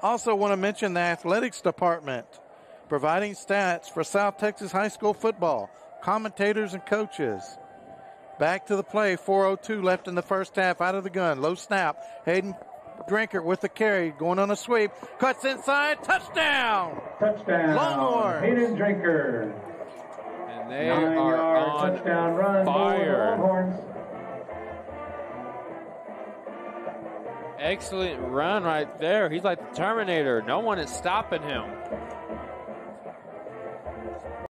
Also want to mention the athletics department, providing stats for South Texas high school football, commentators and coaches. Back to the play, 4:02 left in the first half, out of the gun, low snap. Hayden Drinkard with the carry, going on a sweep, cuts inside, touchdown! Touchdown, Longhorns. Hayden Drinkard. And they are on touchdown run fire. Longhorns. Excellent run right there. He's like the Terminator. No one is stopping him.